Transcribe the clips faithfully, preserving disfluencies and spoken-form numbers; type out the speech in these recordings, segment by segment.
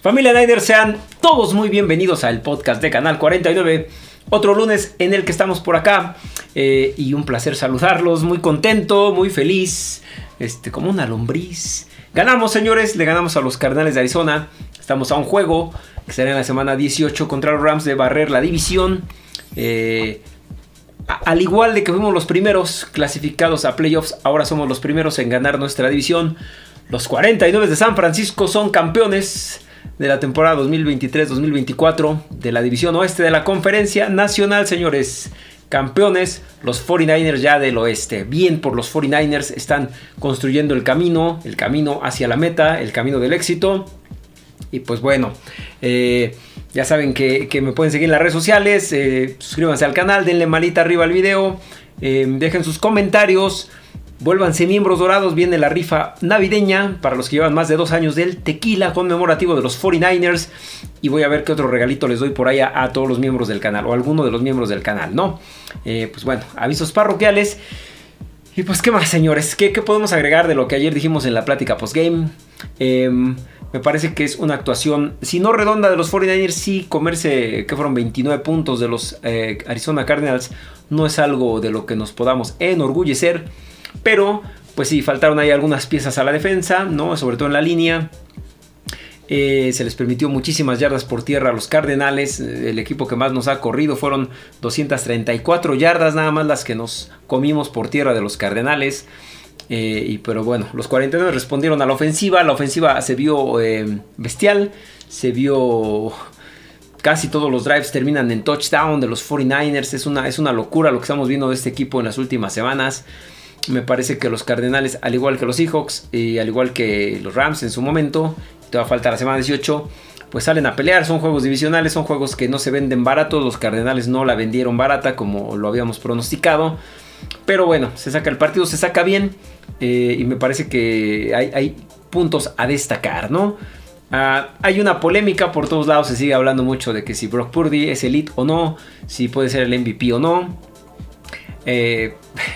Familia Niners, sean todos muy bienvenidos al podcast de Canal cuarenta y nueve. Otro lunes en el que estamos por acá eh, y un placer saludarlos, muy contento, muy feliz, este, como una lombriz. Ganamos, señores, le ganamos a los Cardenales de Arizona. Estamos a un juego que será en la semana dieciocho contra los Rams de barrer la división. Eh, a, al igual de que fuimos los primeros clasificados a playoffs, ahora somos los primeros en ganar nuestra división. Los cuarenta y nueve de San Francisco son campeones de la temporada dos mil veintitrés dos mil veinticuatro de la división oeste de la conferencia nacional, señores. Campeones, los cuarenta y nueve ers ya del oeste. Bien por los cuarenta y nueve ers, están construyendo el camino, el camino hacia la meta, el camino del éxito. Y pues bueno, eh, ya saben que, que me pueden seguir en las redes sociales, eh, suscríbanse al canal, denle manita arriba al video, eh, dejen sus comentarios. Vuélvanse miembros dorados, viene la rifa navideña para los que llevan más de dos años del tequila conmemorativo de los cuarenta y nueve ers. Y voy a ver qué otro regalito les doy por ahí a, a todos los miembros del canal, o a alguno de los miembros del canal, ¿no? Eh, pues bueno, avisos parroquiales. Y pues, ¿qué más, señores? ¿Qué, qué podemos agregar de lo que ayer dijimos en la plática postgame? Eh, me parece que es una actuación, si no redonda de los cuarenta y nueve ers, sí comerse, que fueron veintinueve puntos de los eh, Arizona Cardinals, no es algo de lo que nos podamos enorgullecer. Pero, pues sí, faltaron ahí algunas piezas a la defensa, ¿no? Sobre todo en la línea. Eh, se les permitió muchísimas yardas por tierra a los Cardenales. El equipo que más nos ha corrido fueron doscientas treinta y cuatro yardas, nada más las que nos comimos por tierra de los Cardenales. Eh, y, pero bueno, los cuarenta y nueve respondieron a la ofensiva. La ofensiva se vio eh, bestial, se vio... Casi todos los drives terminan en touchdown de los cuarenta y nueve ers. Es una, es una locura lo que estamos viendo de este equipo en las últimas semanas. Me parece que los Cardenales, al igual que los Seahawks y al igual que los Rams en su momento, todavía falta la semana dieciocho, pues salen a pelear. Son juegos divisionales, son juegos que no se venden baratos. Los Cardenales no la vendieron barata como lo habíamos pronosticado. Pero bueno, se saca el partido, se saca bien. Eh, y me parece que hay, hay puntos a destacar, ¿no? Uh, hay una polémica por todos lados. Se sigue hablando mucho de que si Brock Purdy es elite o no, si puede ser el M V P o no. Eh...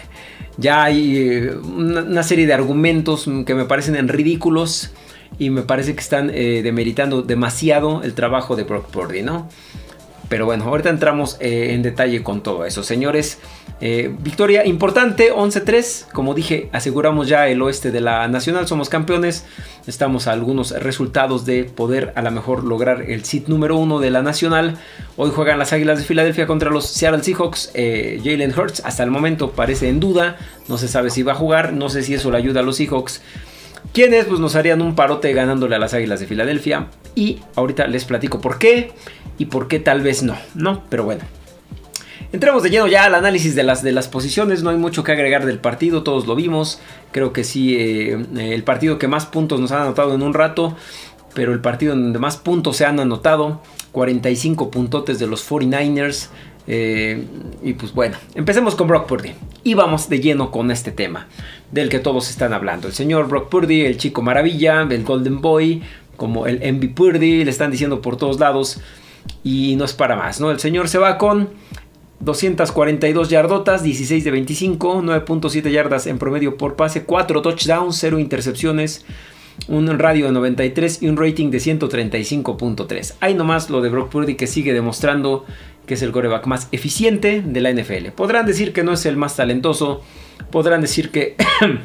Ya hay eh, una, una serie de argumentos que me parecen ridículos y me parece que están eh, demeritando demasiado el trabajo de Brock Purdy, ¿no? Pero bueno, ahorita entramos eh, en detalle con todo eso, señores. Eh, victoria importante, once tres. Como dije, aseguramos ya el oeste de la nacional, somos campeones. Estamos a algunos resultados de poder a lo mejor lograr el seed número uno de la nacional. Hoy juegan las Águilas de Filadelfia contra los Seattle Seahawks. Eh, Jalen Hurts hasta el momento parece en duda. No se sabe si va a jugar, no sé si eso le ayuda a los Seahawks. Quienes pues nos harían un parote ganándole a las Águilas de Filadelfia. Y ahorita les platico por qué y por qué tal vez no, ¿no? Pero bueno. Entremos de lleno ya al análisis de las, de las posiciones. No hay mucho que agregar del partido, todos lo vimos. Creo que sí, eh, el partido que más puntos nos han anotado en un rato, pero el partido donde más puntos se han anotado, cuarenta y cinco puntotes de los cuarenta y nueve ers. Eh, y pues bueno, empecemos con Brock Purdy y vamos de lleno con este tema del que todos están hablando. El señor Brock Purdy, el chico maravilla, el Golden Boy, como el M V P Purdy, le están diciendo por todos lados y no es para más, ¿no? El señor se va con doscientas cuarenta y dos yardotas, dieciséis de veinticinco, nueve punto siete yardas en promedio por pase, cuatro touchdowns, cero intercepciones, un radio de noventa y tres y un rating de ciento treinta y cinco punto tres. Hay nomás lo de Brock Purdy, que sigue demostrando que es el quarterback más eficiente de la N F L. Podrán decir que no es el más talentoso, podrán decir que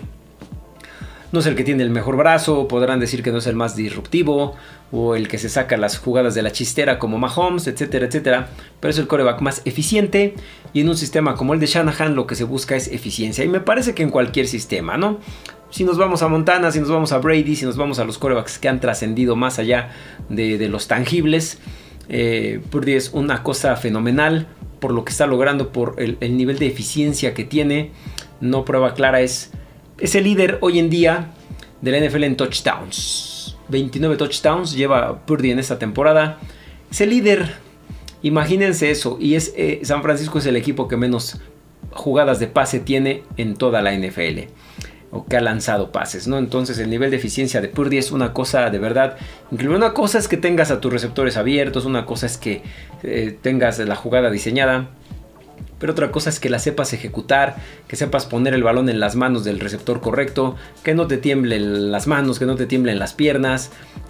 no es el que tiene el mejor brazo, podrán decir que no es el más disruptivo o el que se saca las jugadas de la chistera como Mahomes, etcétera, etcétera. Pero es el quarterback más eficiente y en un sistema como el de Shanahan lo que se busca es eficiencia. Y me parece que en cualquier sistema, ¿no? Si nos vamos a Montana, si nos vamos a Brady, si nos vamos a los quarterbacks que han trascendido más allá de, de los tangibles, eh, Purdy es una cosa fenomenal por lo que está logrando, por el, el nivel de eficiencia que tiene. No prueba clara, es... Es el líder hoy en día de la N F L en touchdowns. veintinueve touchdowns lleva Purdy en esta temporada. Es el líder. Imagínense eso. Y es eh, San Francisco es el equipo que menos jugadas de pase tiene en toda la N F L. O que ha lanzado pases, ¿no? Entonces el nivel de eficiencia de Purdy es una cosa de verdad increíble. Una cosa es que tengas a tus receptores abiertos. Una cosa es que eh, tengas la jugada diseñada. Pero otra cosa es que la sepas ejecutar, que sepas poner el balón en las manos del receptor correcto, que no te tiemblen las manos, que no te tiemblen las piernas,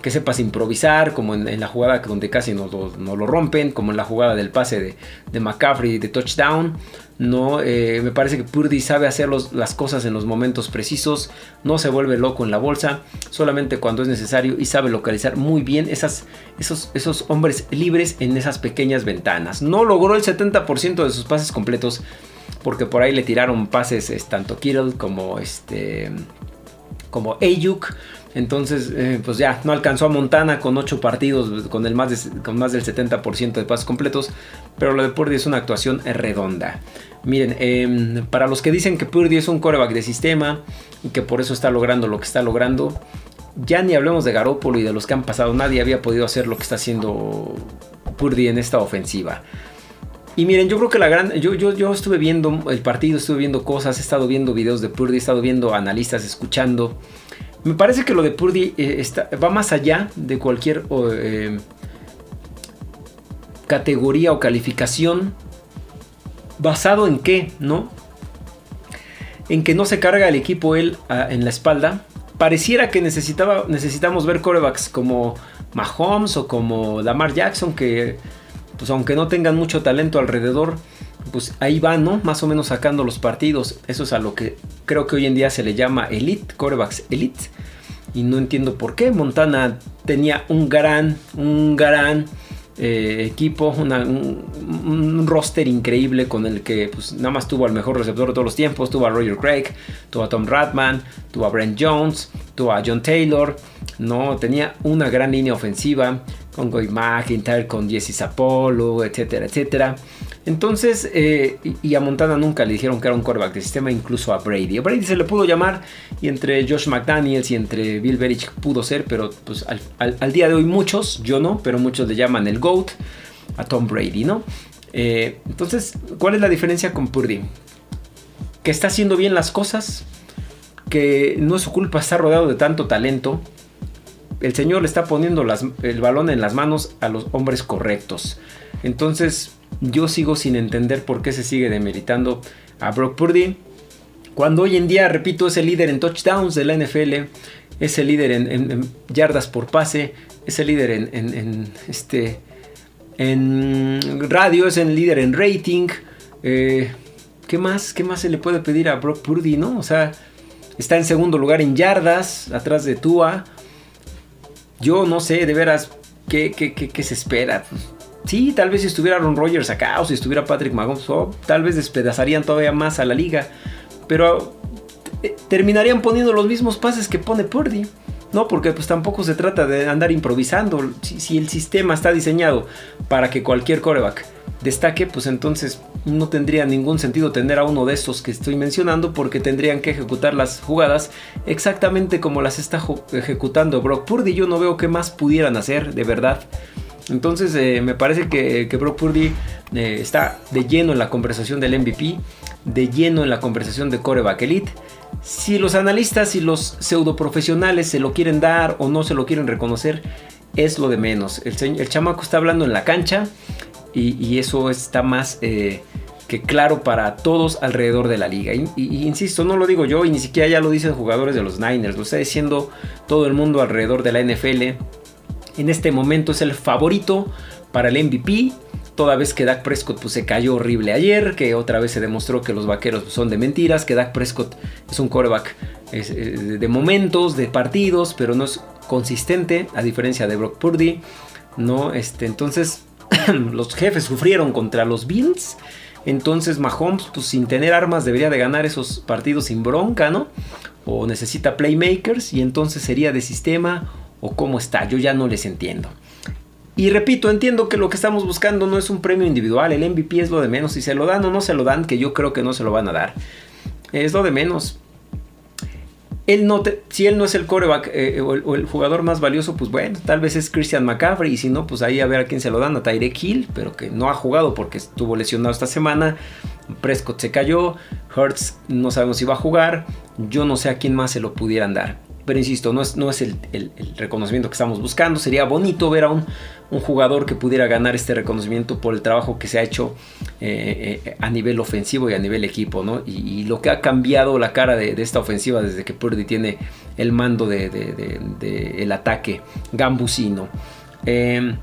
que sepas improvisar, como en, en la jugada donde casi nos lo, nos lo rompen, como en la jugada del pase de, de McCaffrey de touchdown. No, eh, me parece que Purdy sabe hacer los, las cosas en los momentos precisos, no se vuelve loco en la bolsa, solamente cuando es necesario, y sabe localizar muy bien esas, esos, esos hombres libres en esas pequeñas ventanas. No logró el setenta por ciento de sus pases completos, porque por ahí le tiraron pases es, tanto Kittle como, este, como Ayuk. Entonces, eh, pues ya, no alcanzó a Montana con ocho partidos, con, el más de, con más del setenta por ciento de pases completos. Pero lo de Purdy es una actuación redonda. Miren, eh, para los que dicen que Purdy es un quarterback de sistema y que por eso está logrando lo que está logrando, ya ni hablemos de Garoppolo y de los que han pasado. Nadie había podido hacer lo que está haciendo Purdy en esta ofensiva. Y miren, yo creo que la gran... Yo, yo, yo estuve viendo el partido, estuve viendo cosas, he estado viendo videos de Purdy, he estado viendo analistas, escuchando... Me parece que lo de Purdy eh, está, va más allá de cualquier eh, categoría o calificación. ¿Basado en qué? ¿No? En que no se carga el equipo él a, en la espalda. Pareciera que necesitaba, necesitamos ver quarterbacks como Mahomes o como Lamar Jackson, que pues aunque no tengan mucho talento alrededor, pues ahí van, ¿no? Más o menos sacando los partidos. Eso es a lo que creo que hoy en día se le llama elite, quarterbacks elite. Y no entiendo por qué. Montana tenía un gran, un gran eh, equipo, una, un, un roster increíble con el que pues nada más tuvo al mejor receptor de todos los tiempos. Tuvo a Roger Craig, tuvo a Tom Bradman, tuvo a Brent Jones, tuvo a John Taylor. No, tenía una gran línea ofensiva con Goy McIntyre, con Jesse Sapolo, etcétera, etcétera. Entonces, eh, y a Montana nunca le dijeron que era un quarterback de sistema, incluso a Brady. A Brady se le pudo llamar, y entre Josh McDaniels y entre Bill Belichick pudo ser, pero pues al, al, al día de hoy muchos, yo no, pero muchos le llaman el GOAT a Tom Brady, ¿no? Eh, entonces, ¿cuál es la diferencia con Purdy? Que está haciendo bien las cosas, que no es su culpa estar rodeado de tanto talento. El señor le está poniendo las, el balón en las manos a los hombres correctos. Entonces, yo sigo sin entender por qué se sigue demeritando a Brock Purdy, cuando hoy en día, repito, es el líder en touchdowns de la N F L, es el líder en, en, en yardas por pase, es el líder en, en, en, este, en radio, es el líder en rating. Eh, ¿qué más? ¿Qué más se le puede pedir a Brock Purdy, no? O sea, está en segundo lugar en yardas, atrás de Tua. Yo no sé, de veras, ¿qué, qué, qué, qué se espera? Sí, tal vez si estuviera Aaron Rodgers acá o si estuviera Patrick Mahomes, oh, tal vez despedazarían todavía más a la liga. Pero eh, terminarían poniendo los mismos pases que pone Purdy, ¿no? Porque pues tampoco se trata de andar improvisando. Si, si el sistema está diseñado para que cualquier quarterback destaque, pues entonces no tendría ningún sentido tener a uno de estos que estoy mencionando, porque tendrían que ejecutar las jugadas exactamente como las está ejecutando Brock Purdy. Yo no veo qué más pudieran hacer, de verdad. Entonces eh, me parece que, que Brock Purdy eh, está de lleno en la conversación del M V P, de lleno en la conversación de quarterback elite. Si los analistas y los pseudo profesionales se lo quieren dar o no se lo quieren reconocer, es lo de menos. El, el chamaco está hablando en la cancha y, y eso está más eh, que claro para todos alrededor de la liga. Y, y, y insisto, no lo digo yo y ni siquiera ya lo dicen jugadores de los Niners, lo está diciendo todo el mundo alrededor de la N F L. En este momento es el favorito para el M V P, toda vez que Dak Prescott pues, se cayó horrible ayer, que otra vez se demostró que los vaqueros son de mentiras, que Dak Prescott es un quarterback es, es de momentos, de partidos, pero no es consistente, a diferencia de Brock Purdy, ¿no? Este, entonces, los jefes sufrieron contra los Bills. Entonces Mahomes, pues sin tener armas, debería de ganar esos partidos sin bronca, ¿no? O necesita playmakers, y entonces sería de sistema. ¿O cómo está? Yo ya no les entiendo. Y repito, entiendo que lo que estamos buscando no es un premio individual. El M V P es lo de menos. Si se lo dan o no se lo dan, que yo creo que no se lo van a dar, es lo de menos. Él no te, si él no es el quarterback eh, o, el, o el jugador más valioso, pues bueno, tal vez es Christian McCaffrey. Y si no, pues ahí a ver a quién se lo dan. A Tyreek Hill, pero que no ha jugado porque estuvo lesionado esta semana. Prescott se cayó. Hurts no sabemos si va a jugar. Yo no sé a quién más se lo pudieran dar. Pero insisto, no es, no es el, el, el reconocimiento que estamos buscando. Sería bonito ver a un, un jugador que pudiera ganar este reconocimiento por el trabajo que se ha hecho eh, eh, a nivel ofensivo y a nivel equipo, ¿no? Y, y lo que ha cambiado la cara de, de esta ofensiva desde que Purdy tiene el mando de, de, de, de el ataque gambusino. Eh,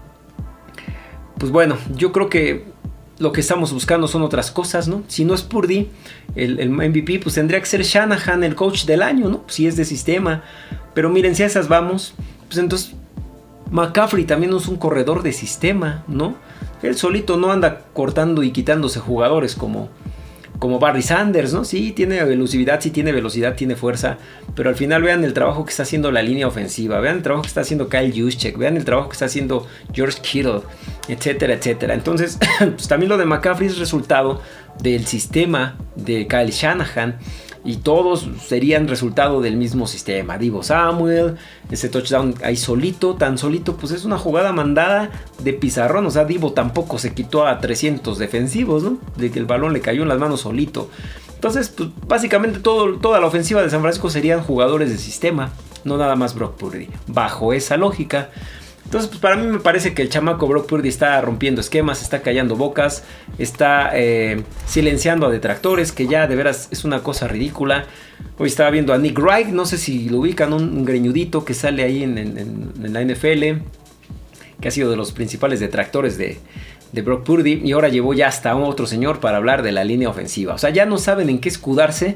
pues bueno, yo creo que lo que estamos buscando son otras cosas, ¿no? Si no es Purdy, el, el M V P, pues tendría que ser Shanahan el coach del año, ¿no? Si es de sistema. Pero miren, si a esas vamos, pues entonces McCaffrey también es un corredor de sistema, ¿no? Él solito no anda cortando y quitándose jugadores como, como Barry Sanders, ¿no? Sí, tiene velocidad, sí tiene velocidad, tiene fuerza, pero al final vean el trabajo que está haciendo la línea ofensiva, vean el trabajo que está haciendo Kyle Juszczyk, vean el trabajo que está haciendo George Kittle, etcétera, etcétera. Entonces, pues también lo de McCaffrey es resultado del sistema de Kyle Shanahan, y todos serían resultado del mismo sistema. Deebo Samuel, ese touchdown ahí solito, tan solito, pues es una jugada mandada de pizarrón. O sea, Deebo tampoco se quitó a trescientos defensivos, ¿no? De que el balón le cayó en las manos solito. Entonces, pues básicamente todo, toda la ofensiva de San Francisco serían jugadores de sistema, no nada más Brock Purdy, bajo esa lógica. Entonces, pues para mí me parece que el chamaco Brock Purdy está rompiendo esquemas, está callando bocas, está eh, silenciando a detractores, que ya de veras es una cosa ridícula. Hoy estaba viendo a Nick Wright, no sé si lo ubican, un, un greñudito que sale ahí en, en, en la N F L, que ha sido de los principales detractores de, de Brock Purdy, y ahora llevó ya hasta otro señor para hablar de la línea ofensiva. O sea, ya no saben en qué escudarse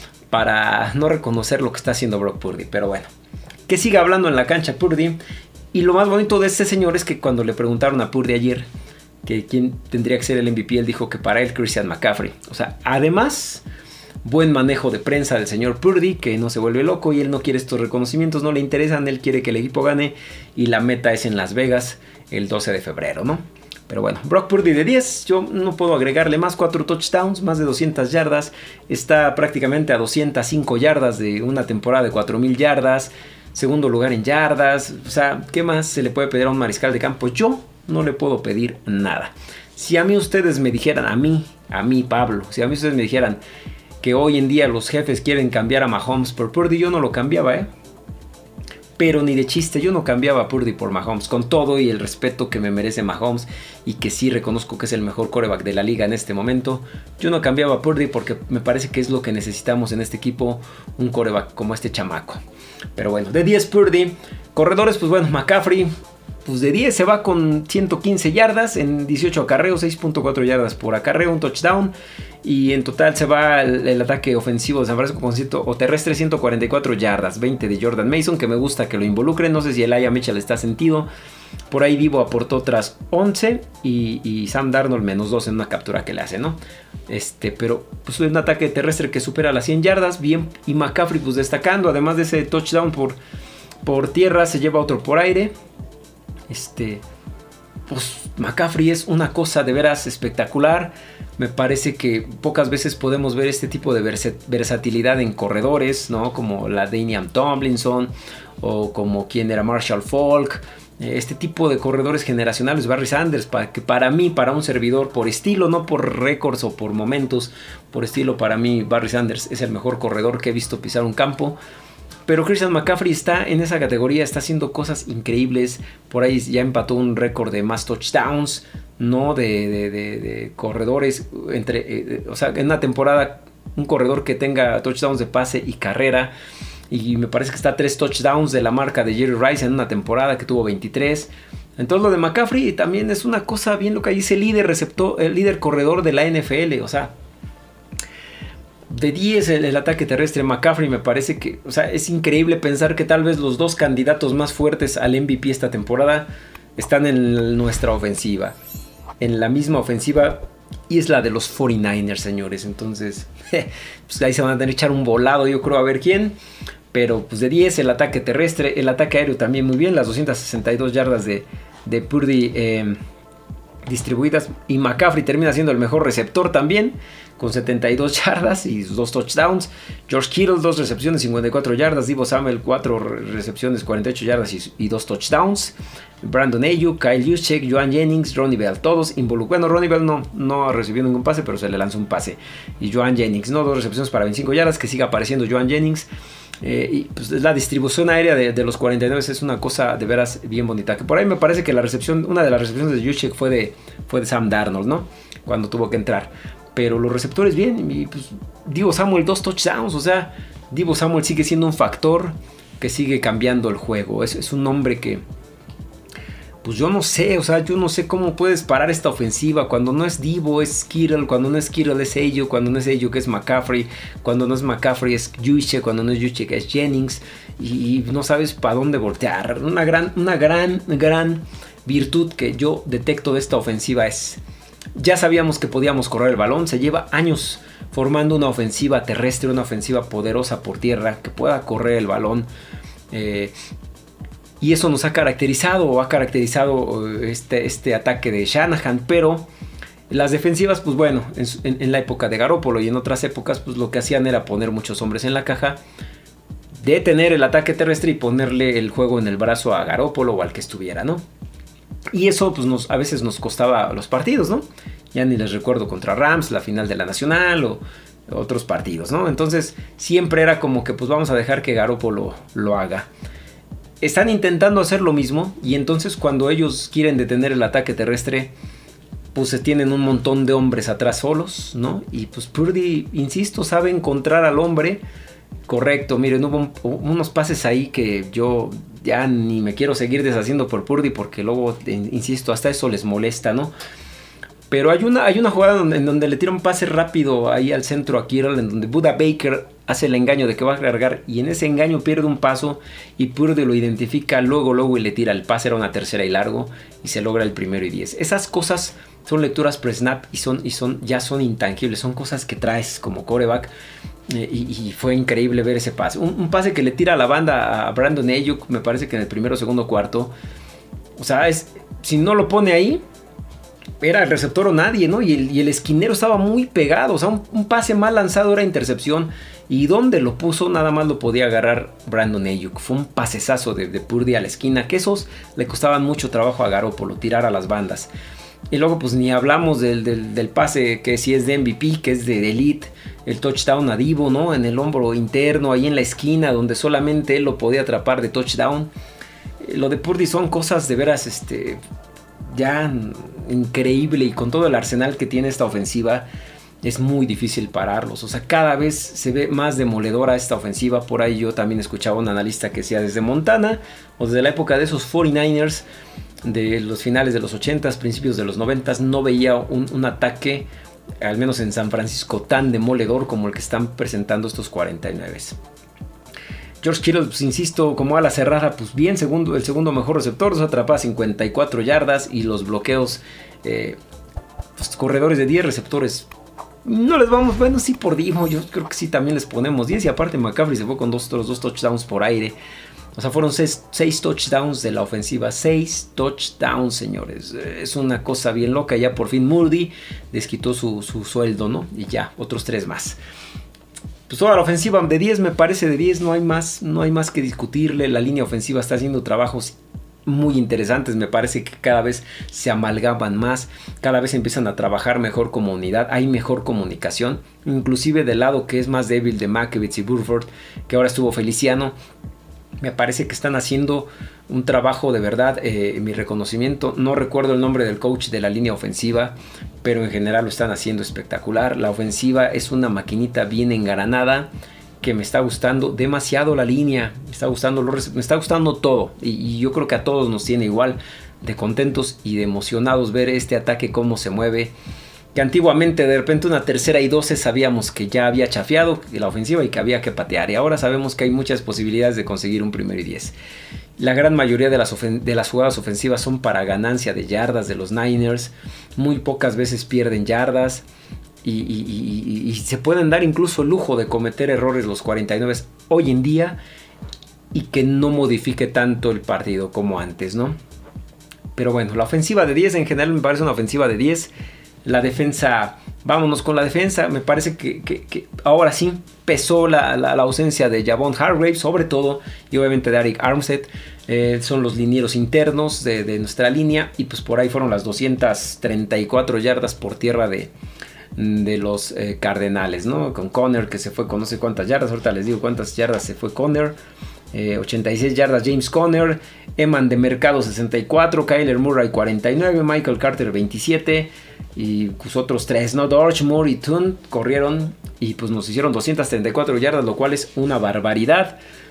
para no reconocer lo que está haciendo Brock Purdy, pero bueno, que siga hablando en la cancha Purdy. Y lo más bonito de este señor es que cuando le preguntaron a Purdy ayer que quién tendría que ser el M V P, él dijo que para él Christian McCaffrey. O sea, además, buen manejo de prensa del señor Purdy, que no se vuelve loco y él no quiere estos reconocimientos, no le interesan, él quiere que el equipo gane y la meta es en Las Vegas el doce de febrero, ¿no? Pero bueno, Brock Purdy de diez, yo no puedo agregarle más, cuatro touchdowns, más de doscientas yardas, está prácticamente a doscientas cinco yardas de una temporada de cuatro mil yardas. Segundo lugar en yardas. O sea, ¿qué más se le puede pedir a un mariscal de campo? Yo no le puedo pedir nada. Si a mí ustedes me dijeran, a mí, a mí Pablo, si a mí ustedes me dijeran que hoy en día los jefes quieren cambiar a Mahomes por Purdy, yo no lo cambiaba, ¿eh? Pero ni de chiste, yo no cambiaba a Purdy por Mahomes, con todo y el respeto que me merece Mahomes, y que sí reconozco que es el mejor quarterback de la liga en este momento. Yo no cambiaba a Purdy porque me parece que es lo que necesitamos en este equipo, un quarterback como este chamaco. Pero bueno, de diez Purdy. Corredores, pues bueno, McCaffrey, pues de diez se va con ciento quince yardas en dieciocho acarreos, seis punto cuatro yardas por acarreo, un touchdown. Y en total se va el, el ataque ofensivo de San Francisco con ciento, o terrestre, ciento cuarenta y cuatro yardas, veinte de Jordan Mason, que me gusta que lo involucren. No sé si Elijah Mitchell está sentido. Por ahí Deebo aportó otras once y, y Sam Darnold menos dos en una captura que le hace, ¿no? Este, pero pues un ataque terrestre que supera las cien yardas, bien. Y McCaffrey pues destacando, además de ese touchdown por, por tierra, se lleva otro por aire. Este, pues McCaffrey es una cosa de veras espectacular. Me parece que pocas veces podemos ver este tipo de versa- versatilidad en corredores, ¿no? Como la Daniel Tomlinson o como quien era Marshall Faulk. Este tipo de corredores generacionales, Barry Sanders, para, que para mí, para un servidor, por estilo, no por récords o por momentos, por estilo, para mí Barry Sanders es el mejor corredor que he visto pisar un campo. Pero Christian McCaffrey está en esa categoría, está haciendo cosas increíbles. Por ahí ya empató un récord de más touchdowns, ¿no? De, de, de, de corredores, entre, eh, o sea, en una temporada, un corredor que tenga touchdowns de pase y carrera. Y me parece que está a tres touchdowns de la marca de Jerry Rice en una temporada que tuvo veintitrés. Entonces lo de McCaffrey también es una cosa bien lo que dice el líder receptor, el líder corredor de la N F L. O sea, de diez el, el ataque terrestre McCaffrey me parece que, o sea, es increíble pensar que tal vez los dos candidatos más fuertes al M V P esta temporada están en nuestra ofensiva. En la misma ofensiva. Y es la de los cuarenta y nueve ers, señores. Entonces, pues ahí se van a tener que echar un volado, yo creo, a ver quién. Pero pues de diez el ataque terrestre, el ataque aéreo también muy bien. Las doscientas sesenta y dos yardas de, de Purdy eh, distribuidas. Y McCaffrey termina siendo el mejor receptor también, con setenta y dos yardas y sus dos touchdowns. George Kittle, dos recepciones, cincuenta y cuatro yardas. Deebo Samuel, cuatro recepciones, cuarenta y ocho yardas y, y dos touchdowns. Brandon Ayuk, Kyle Juszczyk, Joan Jennings, Ronnie Bell, todos involucrados. Bueno, Ronnie Bell no, no recibió ningún pase, pero se le lanzó un pase. Y Joan Jennings, ¿no? Dos recepciones para veinticinco yardas, que siga apareciendo Joan Jennings. Eh, y pues la distribución aérea de, de los cuarenta y nueve es una cosa de veras bien bonita. Que por ahí me parece que la recepción, una de las recepciones de Juszczyk fue de, fue de Sam Darnold, ¿no? Cuando tuvo que entrar. Pero los receptores bien. Y pues Deebo Samuel, dos touchdowns. O sea, Deebo Samuel sigue siendo un factor que sigue cambiando el juego. Es, es un hombre que, pues yo no sé, o sea, yo no sé cómo puedes parar esta ofensiva. Cuando no es Deebo es Kittle, cuando no es Kittle es Ayuk, cuando no es Ayuk es McCaffrey, cuando no es McCaffrey es Juszczyk, cuando no es Juszczyk es Jennings, y, y no sabes para dónde voltear. Una gran, una gran, gran virtud que yo detecto de esta ofensiva es, ya sabíamos que podíamos correr el balón, se lleva años formando una ofensiva terrestre, una ofensiva poderosa por tierra, que pueda correr el balón. Eh, y eso nos ha caracterizado, o ha caracterizado este, este ataque de Shanahan, pero las defensivas, pues bueno, en, en, en la época de Garoppolo y en otras épocas, pues lo que hacían era poner muchos hombres en la caja, detener el ataque terrestre y ponerle el juego en el brazo a Garoppolo o al que estuviera, ¿no? Y eso pues nos, a veces nos costaba los partidos, ¿no? Ya ni les recuerdo contra Rams, la final de la Nacional o otros partidos, ¿no? Entonces siempre era como que pues vamos a dejar que Garoppolo lo haga. Están intentando hacer lo mismo y entonces cuando ellos quieren detener el ataque terrestre, pues se tienen un montón de hombres atrás solos, ¿no? Y pues Purdy, insisto, sabe encontrar al hombre correcto. Miren, hubo un, unos pases ahí que yo ya ni me quiero seguir deshaciendo por Purdy porque luego, insisto, hasta eso les molesta, ¿no? Pero hay una, hay una jugada donde, en donde le tira un pase rápido ahí al centro a Kittle, en donde Buda Baker hace el engaño de que va a cargar y en ese engaño pierde un paso y Purdy lo identifica luego, luego y le tira el pase, era una tercera y largo y se logra el primero y diez. Esas cosas son lecturas pre-snap y, son, y son, ya son intangibles, son cosas que traes como quarterback. Eh, y, y fue increíble ver ese pase. Un, un pase que le tira a la banda a Brandon Ayuk, me parece que en el primero, segundo, cuarto. O sea, es, si no lo pone ahí, era el receptor o nadie, ¿no? Y el, y el esquinero estaba muy pegado. O sea, un, un pase mal lanzado era intercepción. Y donde lo puso, nada más lo podía agarrar Brandon Ayuk. Fue un pasesazo de, de Purdy a la esquina, que esos le costaban mucho trabajo a Garoppolo, tirar a las bandas. Y luego pues ni hablamos del, del, del pase que sí es de M V P, que es de, de Elite, el touchdown a Deebo, ¿no? En el hombro interno, ahí en la esquina, donde solamente él lo podía atrapar de touchdown. Eh, lo de Purdy son cosas de veras, este, ya increíble, y con todo el arsenal que tiene esta ofensiva, es muy difícil pararlos. O sea, cada vez se ve más demoledora esta ofensiva. Por ahí yo también escuchaba un analista que decía desde Montana, o desde la época de esos cuarenta y nueve ers, de los finales de los ochentas, principios de los noventas, no veía un, un ataque, al menos en San Francisco, tan demoledor como el que están presentando estos cuarenta y nueve. George Kittle, pues insisto, como ala cerrada, pues bien, segundo, el segundo mejor receptor, se atrapa cincuenta y cuatro yardas y los bloqueos, eh, pues, corredores de diez receptores. No les vamos, bueno, sí por Deebo, yo creo que sí también les ponemos diez, y aparte McCaffrey se fue con dos, dos, dos touchdowns por aire. O sea, fueron seis, seis touchdowns de la ofensiva. seis touchdowns, señores. Es una cosa bien loca. Ya por fin Moody desquitó su, su sueldo, ¿no? Y ya, otros tres más. Pues toda la ofensiva de diez, me parece de diez. No hay más, no hay más que discutirle. La línea ofensiva está haciendo trabajos muy interesantes. Me parece que cada vez se amalgaman más. Cada vez empiezan a trabajar mejor como unidad. Hay mejor comunicación. Inclusive del lado que es más débil de Mankiewicz y Burford, que ahora estuvo Feliciano. Me parece que están haciendo un trabajo de verdad, eh, mi reconocimiento. No recuerdo el nombre del coach de la línea ofensiva, pero en general lo están haciendo espectacular. La ofensiva es una maquinita bien engaranada, que me está gustando demasiado la línea. Me está gustando, me está gustando todo. Y, y yo creo que a todos nos tiene igual de contentos y de emocionados ver este ataque cómo se mueve. Que antiguamente de repente una tercera y doce sabíamos que ya había chafeado la ofensiva y que había que patear. Y ahora sabemos que hay muchas posibilidades de conseguir un primero y diez. La gran mayoría de las, de las jugadas ofensivas son para ganancia de yardas de los Niners. Muy pocas veces pierden yardas. Y, y, y, y se pueden dar incluso el lujo de cometer errores los cuarenta y nueve hoy en día. Y que no modifique tanto el partido como antes, ¿no? Pero bueno, la ofensiva de diez en general me parece una ofensiva de diez. La defensa, vámonos con la defensa. Me parece que, que, que ahora sí pesó la, la, la ausencia de Javon Hargrave, sobre todo, y obviamente de Arik Armstead. Eh, son los linieros internos de, de nuestra línea. Y pues por ahí fueron las doscientas treinta y cuatro yardas por tierra de, de los eh, Cardenales, ¿no? Con Conner, que se fue con no sé cuántas yardas. Ahorita les digo cuántas yardas se fue Conner. Eh, ochenta y seis yardas James Conner. Eman de Mercado sesenta y cuatro. Kyler Murray cuarenta y nueve. Michael Carter veintisiete. Y pues otros tres, ¿no? Dorch, Moore y Tune corrieron y pues nos hicieron doscientas treinta y cuatro yardas, lo cual es una barbaridad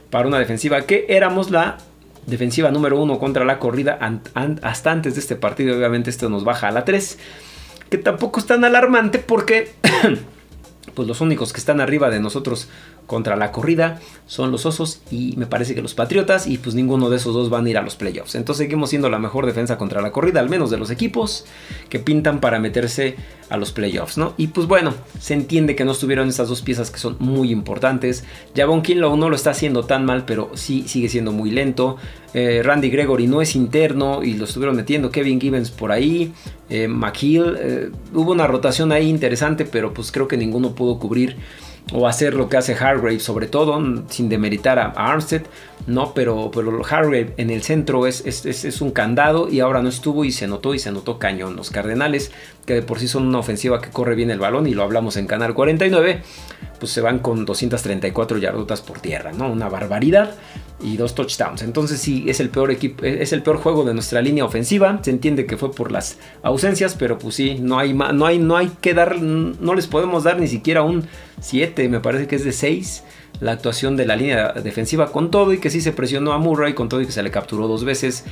para una defensiva que éramos la defensiva número uno contra la corrida an, an, hasta antes de este partido. Obviamente esto nos baja a la tres, que tampoco es tan alarmante porque pues los únicos que están arriba de nosotros contra la corrida son los Osos y me parece que los Patriotas, y pues ninguno de esos dos van a ir a los playoffs. Entonces seguimos siendo la mejor defensa contra la corrida, al menos de los equipos que pintan para meterse a los playoffs, ¿no? Y pues bueno, se entiende que no estuvieron estas dos piezas que son muy importantes. Javon Kinlaw no lo está haciendo tan mal, pero sí sigue siendo muy lento. eh, Randy Gregory no es interno y lo estuvieron metiendo. Kevin Gibbons por ahí, eh, McHill, eh, hubo una rotación ahí interesante, pero pues creo que ninguno pudo cubrir o hacer lo que hace Hargrave, sobre todo, sin demeritar a, a Armstead, no, pero, pero Hargrave en el centro es, es, es, es un candado, y ahora no estuvo y se notó y se notó cañón. Los Cardenales, que de por sí son una ofensiva que corre bien el balón, y lo hablamos en Canal cuarenta y nueve, pues se van con doscientas treinta y cuatro yardotas por tierra, ¿no? Una barbaridad, y dos touchdowns. Entonces sí, es el peor equipo, es el peor juego de nuestra línea ofensiva. Se entiende que fue por las ausencias, pero pues sí, no hay, no hay, no hay que dar, no les podemos dar ni siquiera un siete, me parece que es de seis la actuación de la línea defensiva, con todo y que sí se presionó a Murray, con todo y que se le capturó dos veces.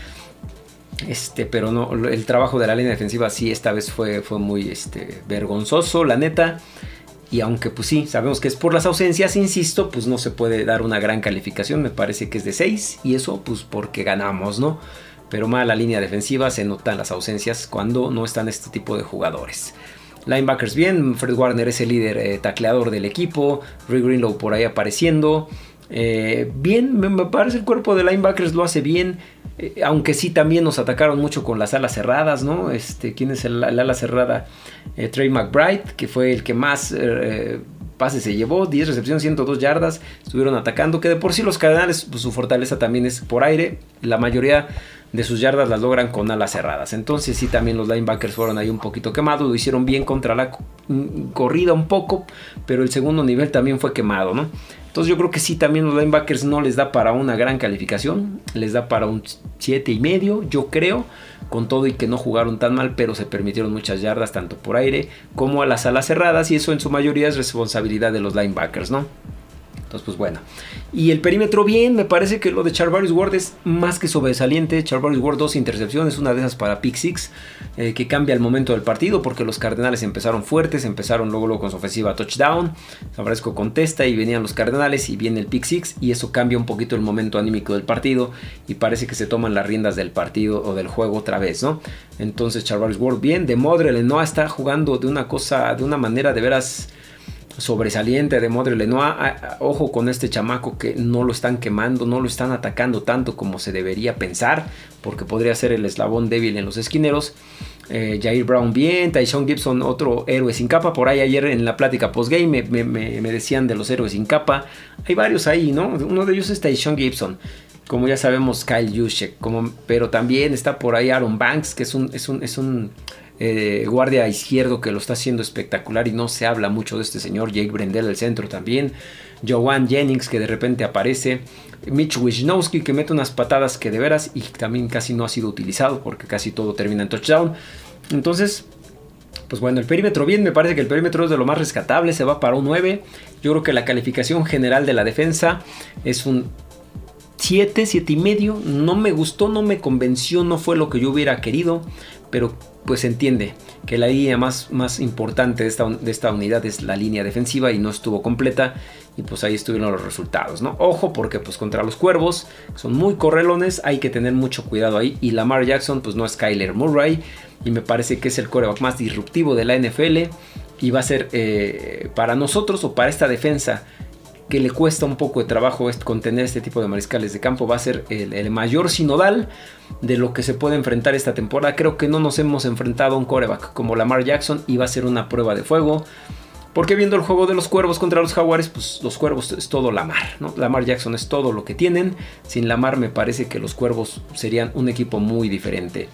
Este, pero no, el trabajo de la línea defensiva sí esta vez fue, fue muy este, vergonzoso, la neta. Y aunque pues sí, sabemos que es por las ausencias, insisto, pues no se puede dar una gran calificación. Me parece que es de seis, y eso pues porque ganamos, ¿no? Pero mala línea defensiva, se notan las ausencias cuando no están este tipo de jugadores. Linebackers bien, Fred Warner es el líder eh, tacleador del equipo, Rick Greenlaw por ahí apareciendo. Eh, bien, me, me parece el cuerpo de linebackers lo hace bien, eh, aunque sí también nos atacaron mucho con las alas cerradas, ¿no? Este, ¿quién es el, el ala cerrada? Eh, Trey McBride, que fue el que más eh, pases se llevó, diez recepciones, ciento dos yardas, estuvieron atacando, que de por sí los Cardenales, pues su fortaleza también es por aire, la mayoría de sus yardas las logran con alas cerradas. Entonces sí, también los linebackers fueron ahí un poquito quemados, lo hicieron bien contra la corrida un poco, pero el segundo nivel también fue quemado, ¿no? Entonces yo creo que sí, también los linebackers no les da para una gran calificación, les da para un siete y medio, yo creo, con todo y que no jugaron tan mal, pero se permitieron muchas yardas tanto por aire como a las alas cerradas, y eso en su mayoría es responsabilidad de los linebackers, ¿no? Entonces, pues bueno. Y el perímetro bien, me parece que lo de Charvarius Ward es más que sobresaliente. Charvarius Ward, dos intercepciones, una de esas para pick six, eh, que cambia el momento del partido, porque los Cardenales empezaron fuertes, empezaron luego, luego con su ofensiva touchdown. San Francisco contesta y venían los Cardenales y viene el pick six, y eso cambia un poquito el momento anímico del partido, y parece que se toman las riendas del partido o del juego otra vez, ¿no? Entonces Charvarius Ward bien, de Modre Lenoir está jugando de una cosa, de una manera de veras sobresaliente. De Modre Lenoir, ojo con este chamaco, que no lo están quemando, no lo están atacando tanto como se debería pensar, porque podría ser el eslabón débil en los esquineros. eh, Jair Brown bien, Tyson Gibson otro héroe sin capa. Por ahí ayer en la plática postgame me, me, me, me decían de los héroes sin capa, hay varios ahí, ¿no? Uno de ellos es Tyson Gibson, como ya sabemos Kyle Juszczyk, como, pero también está por ahí Aaron Banks, que es un, es un, es un Eh, guardia izquierdo que lo está haciendo espectacular, y no se habla mucho de este señor. Jake Brendel, el centro también. Joanne Jennings, que de repente aparece. Mitch Wisnowski, que mete unas patadas que de veras, y también casi no ha sido utilizado, porque casi todo termina en touchdown. Entonces, pues bueno, el perímetro bien, me parece que el perímetro es de lo más rescatable, se va para un nueve. Yo creo que la calificación general de la defensa es un siete, siete y medio. No me gustó, no me convenció, no fue lo que yo hubiera querido, pero pues se entiende que la línea más, más importante de esta, de esta unidad es la línea defensiva, y no estuvo completa, y pues ahí estuvieron los resultados, ¿no? Ojo, porque pues contra los Cuervos son muy correlones, hay que tener mucho cuidado ahí, y Lamar Jackson pues no es Kyler Murray, y me parece que es el quarterback más disruptivo de la N F L, y va a ser eh, para nosotros, o para esta defensa que le cuesta un poco de trabajo contener este tipo de mariscales de campo, va a ser el, el mayor sinodal de lo que se puede enfrentar esta temporada. Creo que no nos hemos enfrentado a un quarterback como Lamar Jackson, y va a ser una prueba de fuego, porque viendo el juego de los Cuervos contra los Jaguares, pues los Cuervos es todo Lamar, ¿no? Lamar Jackson es todo lo que tienen. Sin Lamar me parece que los Cuervos serían un equipo muy diferente.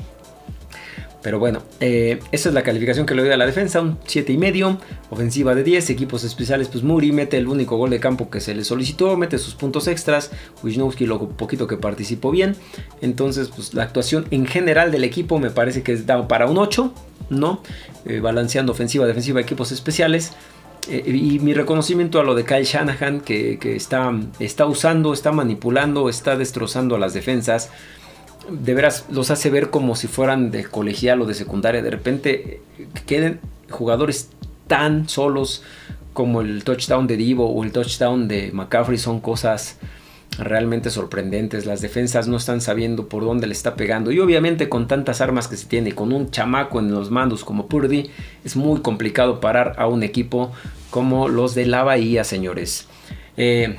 Pero bueno, eh, esa es la calificación que le doy a la defensa, un siete y medio, ofensiva de diez, equipos especiales, pues Muri mete el único gol de campo que se le solicitó, mete sus puntos extras, Wisnowski lo poquito que participó bien. Entonces pues la actuación en general del equipo me parece que es dado para un ocho, ¿no? Eh, balanceando ofensiva, defensiva, equipos especiales. Eh, y mi reconocimiento a lo de Kyle Shanahan, que, que está, está usando, está manipulando, está destrozando a las defensas. De veras los hace ver como si fueran de colegial o de secundaria. De repente queden jugadores tan solos como el touchdown de Deebo o el touchdown de McCaffrey. Son cosas realmente sorprendentes. Las defensas no están sabiendo por dónde le está pegando, y obviamente con tantas armas que se tiene, con un chamaco en los mandos como Purdy, es muy complicado parar a un equipo como los de la Bahía, señores. eh,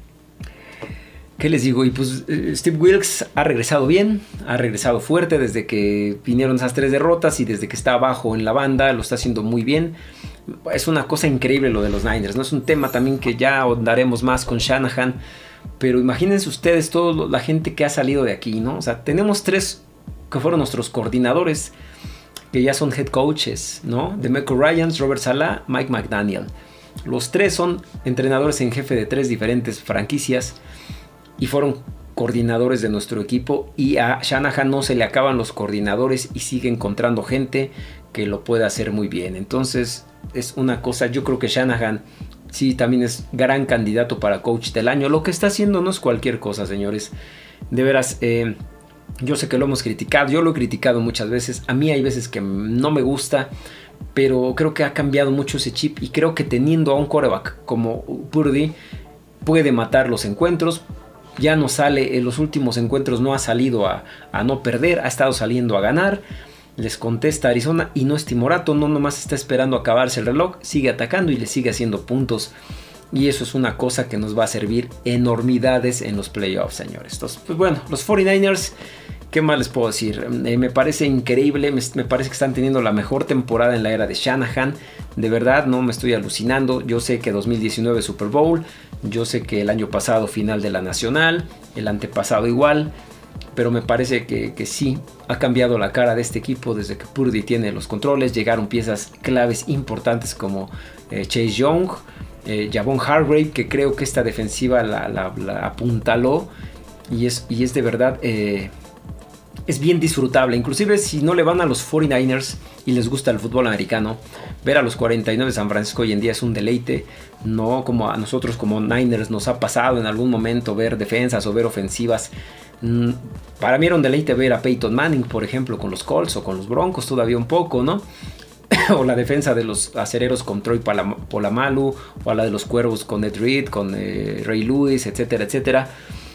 ¿Qué les digo? Y pues Steve Wilkes ha regresado bien, ha regresado fuerte desde que vinieron esas tres derrotas, y desde que está abajo en la banda lo está haciendo muy bien. Es una cosa increíble lo de los Niners, ¿no? Es un tema también que ya ahondaremos más con Shanahan. Pero imagínense ustedes toda la gente que ha salido de aquí, ¿no? O sea, tenemos tres que fueron nuestros coordinadores, que ya son head coaches, ¿no? DeMeco Ryans, Robert Saleh, Mike McDaniel. Los tres son entrenadores en jefe de tres diferentes franquicias y fueron coordinadores de nuestro equipo. Y a Shanahan no se le acaban los coordinadores y sigue encontrando gente que lo puede hacer muy bien. Entonces es una cosa, yo creo que Shanahan sí también es gran candidato para coach del año. Lo que está haciendo no es cualquier cosa, señores. De veras, eh, yo sé que lo hemos criticado, yo lo he criticado muchas veces. A mí hay veces que no me gusta, pero creo que ha cambiado mucho ese chip, y creo que teniendo a un quarterback como Purdy puede matar los encuentros. Ya no sale, en los últimos encuentros no ha salido a, a no perder, ha estado saliendo a ganar. Les contesta Arizona, y no es timorato, no nomás está esperando acabarse el reloj, sigue atacando y le sigue haciendo puntos. Y eso es una cosa que nos va a servir enormidades en los playoffs, señores. Entonces, pues bueno, los cuarenta y nueve ers, ¿qué más les puedo decir? Eh, me parece increíble, me, me parece que están teniendo la mejor temporada en la era de Shanahan. De verdad, no me estoy alucinando. Yo sé que dos mil diecinueve Super Bowl, yo sé que el año pasado final de la Nacional, el antepasado igual. Pero me parece que, que sí ha cambiado la cara de este equipo desde que Purdy tiene los controles. Llegaron piezas claves importantes como eh, Chase Young, eh, Javon Hargrave, que creo que esta defensiva la, la, la apuntaló. Y es, y es de verdad, eh, es bien disfrutable. Inclusive si no le van a los cuarenta y nueve ers y les gusta el fútbol americano, ver a los cuarenta y nueve de San Francisco hoy en día es un deleite. No como a nosotros como Niners nos ha pasado en algún momento ver defensas o ver ofensivas. Para mí era un deleite ver a Peyton Manning, por ejemplo, con los Colts o con los Broncos todavía un poco, ¿no? O la defensa de los acereros con Troy Polamalu, o a la de los Cuervos con Ed Reed, con eh, Ray Lewis, etcétera, etcétera.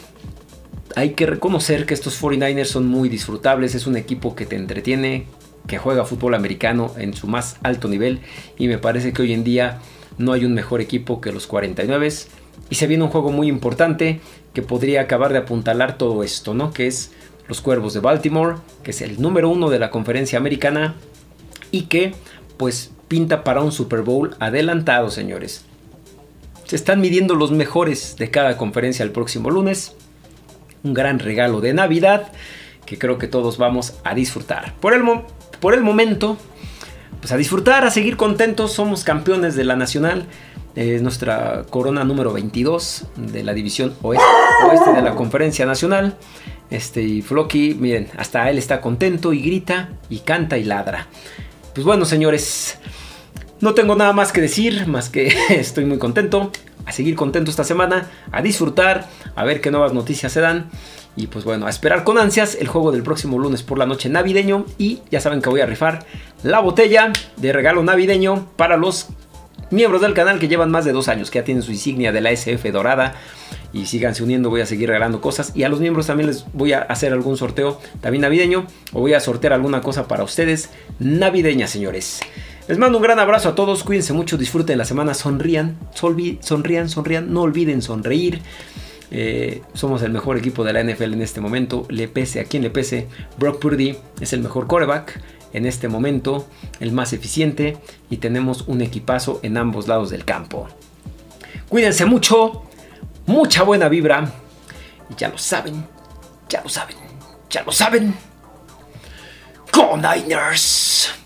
Hay que reconocer que estos cuarenta y nueve ers son muy disfrutables. Es un equipo que te entretiene, que juega fútbol americano en su más alto nivel, y me parece que hoy en día no hay un mejor equipo que los cuarenta y nueve ers. Y se viene un juego muy importante que podría acabar de apuntalar todo esto, ¿no? Que es los Cuervos de Baltimore, que es el número uno de la conferencia americana, y que pues pinta para un Super Bowl adelantado, señores. Se están midiendo los mejores de cada conferencia el próximo lunes. Un gran regalo de Navidad que creo que todos vamos a disfrutar. Por el, mo- por el momento, pues a disfrutar, a seguir contentos. Somos campeones de la Nacional. Es nuestra corona número veintidós de la división oeste, oeste de la conferencia nacional. Este, y Flocky, miren, hasta él está contento y grita y canta y ladra. Pues bueno, señores, no tengo nada más que decir, más que estoy muy contento. A seguir contento esta semana, a disfrutar, a ver qué nuevas noticias se dan. Y pues bueno, a esperar con ansias el juego del próximo lunes por la noche navideño. Y ya saben que voy a rifar la botella de regalo navideño para los miembros del canal que llevan más de dos años, que ya tienen su insignia de la S F dorada, y síganse uniendo. Voy a seguir regalando cosas, y a los miembros también les voy a hacer algún sorteo también navideño, o voy a sortear alguna cosa para ustedes navideña, señores. Les mando un gran abrazo a todos, cuídense mucho, disfruten la semana, sonrían, sonrían, sonrían, no olviden sonreír. Eh, somos el mejor equipo de la N F L en este momento, le pese a quien le pese. Brock Purdy es el mejor quarterback en este momento, el más eficiente, y tenemos un equipazo en ambos lados del campo. Cuídense mucho, mucha buena vibra, y ya lo saben, ya lo saben, ya lo saben. ¡Go Niners!